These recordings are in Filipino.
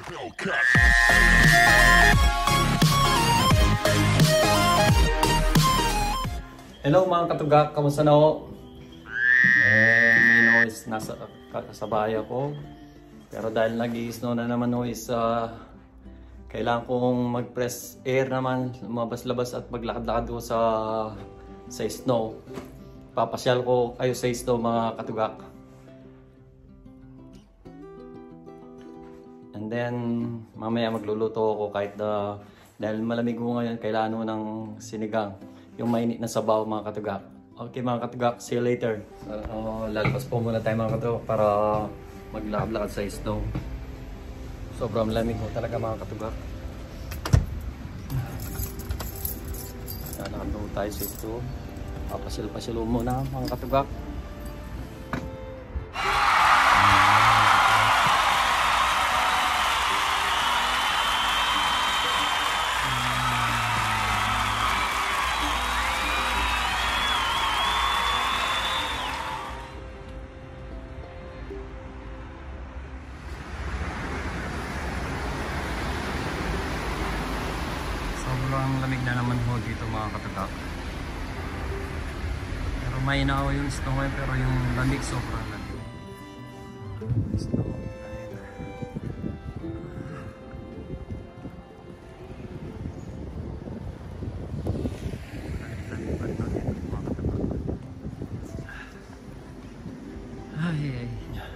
Hello mga katugak, kamusta na ako? Ngayon is nasa bahay ako. Pero dahil nag-i-snow na naman is kailangan kong mag-press air naman, lumabas-labas at maglakad-lakad ko sa snow. Papasyal ko kayo sa snow mga katugak. And then mamaya magluluto ako kahit dahil malamig ko ngayon, kailangan ko ng sinigang. Yung mainit na sabaw mga katugak. Okay mga katugak, see you later. Lalabas po muna tayo mga katugak para maglakad-lakad sa snow. Sobrang lamig po talaga mga katugak. Lalakad po tayo sa snow. Papasil-pasil muna mga katugak. Sobrang lamig na naman ho dito mga katugak. Pero may inaw yung snow ngayon, pero yung lamig sobrang lamig. Snow. Ay.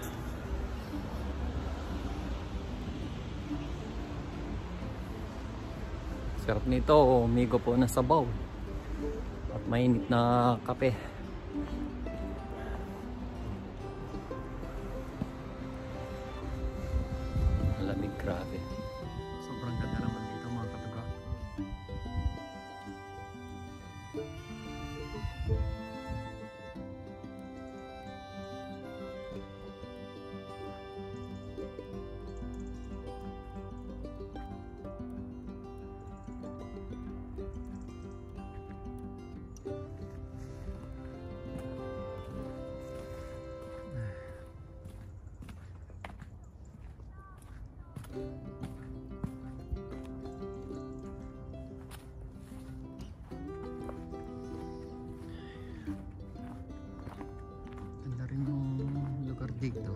Sarap nito, umigo po na sabaw at mainit na kape. Malamig, grabe. Sobrang ganda naman dito mga katugak. Ganda rin yung lugar dito.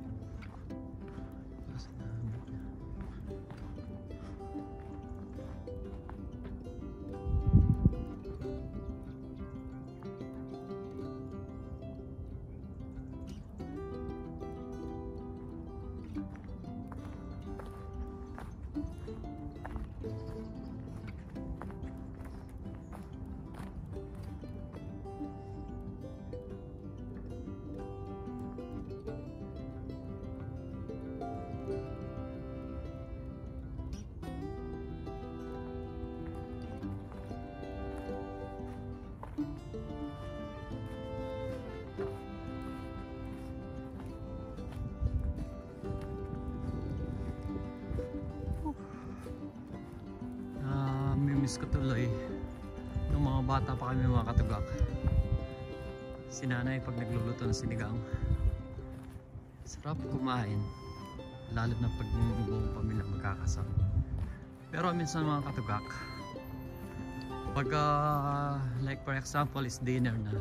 Miss ko tuloy nung mga bata pa kami mga katugak. Si nanay pag nagluluto ng sinigang, sarap kumain, lalo na pag buong pamilya magkakasama. Pero minsan mga katugak, pag like for example is dinner na,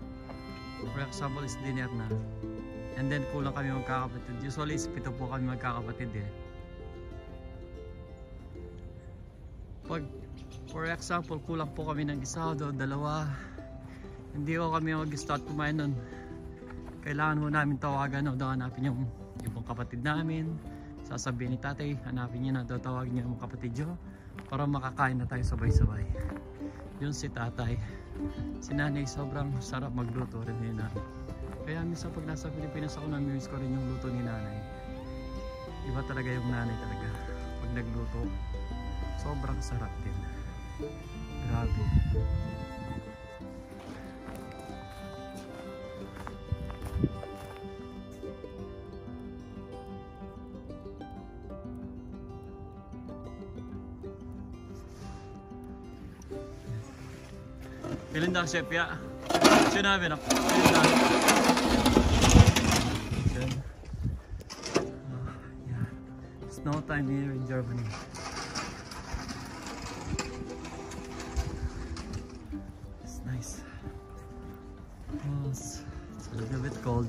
and then kulang kami magkakapatid. Usually is 7 po kami magkakapatid eh. Pag for example kulang po kami ng isa o dalawa, hindi ko kami mag-start kumain nun. Kailangan mo namin tawagan o hanapin yung ibang kapatid namin. Sasabihin ni tatay, hanapin niya na, tatawagin niya yung kapatid niyo para makakain na tayo sabay-sabay. Yun si tatay. Si nanay sobrang sarap magluto rin ni nanay. Kaya minsan pag nasa Pilipinas ako, nami-miss ko rin yung luto ni nanay. Iba talaga yung nanay talaga pag nagluto. Sobrang sarap din. Grabe. Bilhin daw chef ya. Sinabi na. Bilhin daw. snow time here in Germany. It's nice. Oh, it's a little bit cold.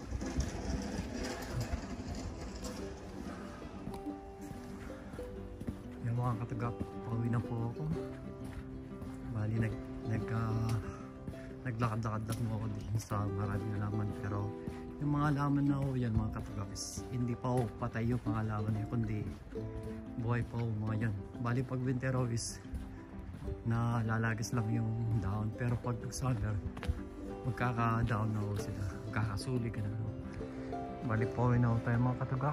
Yung mga katugak, pauwi na po ako. Bali naglakad-lakad lang mo ako dito sa maraming halaman, pero yung mga halaman na ho yan mga katugak is hindi pa ho patay yung mga halaman na yun, kundi buhay pa ho mga yan. Bali pag winter ho is nalalagis lang yung down, pero pag summer magkaka-down na ho sila, magkakasulig ka na ho. Bali pauwi na ho tayo mga katugak.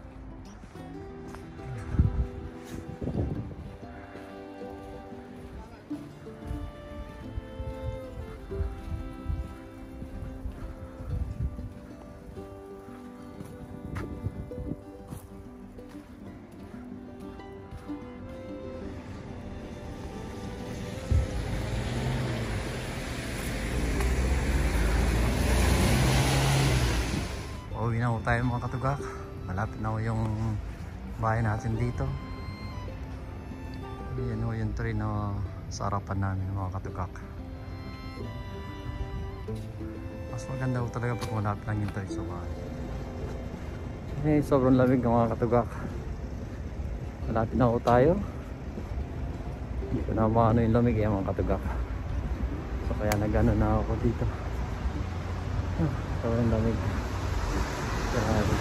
Uwi na ho tayo mga katugak. Malapit na ho yung bahay natin dito. Yan ho yung tree na sa harapan namin mga katugak. Mas maganda ho talaga pag malapit lang yung tree sa bahay. Sobrang lamig ng mga katugak. Malapit na ho tayo. Hindi ko na maano yung lamig mga katugak. So kaya nagano na ako dito. Sobrang lamig. Grabe.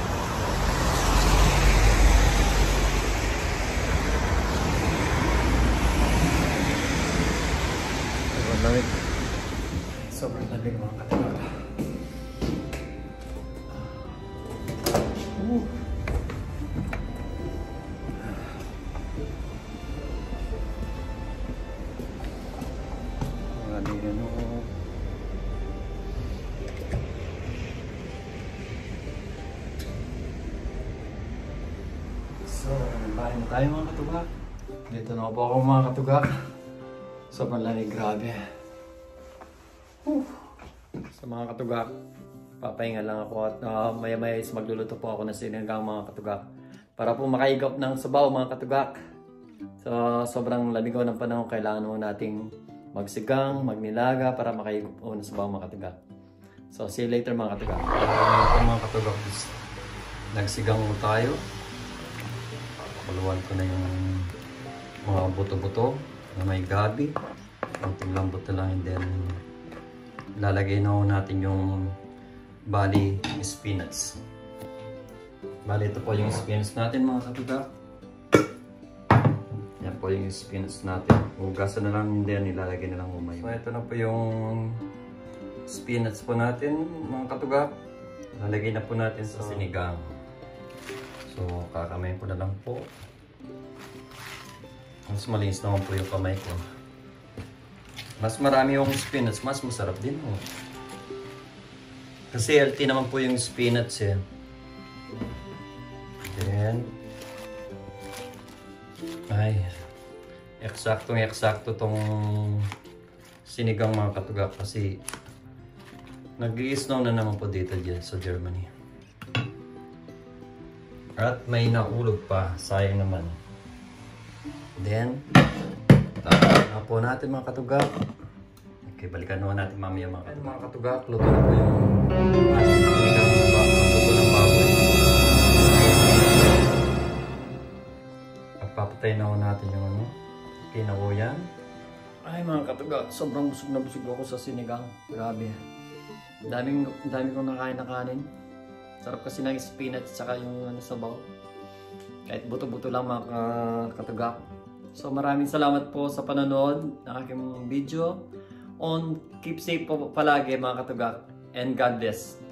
Sobrang lamig. Sobrang lamig mga katugak. So, bahay na tayo mga katugak. Dito na po ako mga katugak. Sobrang lamig, grabe. Sa mga katugak, papahinga lang ako at maya-maya is magluluto po ako ng sinigang mga katugak. Para po makaigop ng sabaw mga katugak. So, sobrang lamig ko ng panahon, kailangan mo nating magsigang, magnilaga para makaigop po ng sabaw mga katugak. So, see you later mga katugak. Mga katugak, nagsigang mo tayo. Pakuluan ko na yung mga buto-buto na may gabi. Kunting lambot na lang, and then lalagay na natin yung bali spinach. Bali ito po yung spinach natin mga katugak. Yan po yung spinach natin. Hugasan na lang, and then ilalagay na lang umay. So ito na po yung spinach po natin mga katugak. Lalagay na po natin sa sinigang. So, kakamayin ko na lang po. Mas malinis naman po yung kamay ko. Mas marami yung spinach, mas masarap din po. Kasi healthy naman po yung spinach eh. Then, ay, eksakto tong sinigang mga katugak kasi nag-i-snow na naman po dito dyan sa Germany. At may naulog pa, sayang naman. Then, tapos na po natin mga katugak. Okay, balikan naman natin mamaya mga katugak. Luto na po yung ating sinigang luto ng baboy. Papatay na po natin yung ano, kinakuyan. Ay mga katugak, sobrang busog na busog ako sa sinigang. Grabe. Dami kong nakain na kanin. Sarap kasi ng spinach at saka yung sabaw. Kahit buto-buto lang mga katugak. So maraming salamat po sa panonood ng aking video. Keep safe po palagi mga katugak. And God bless.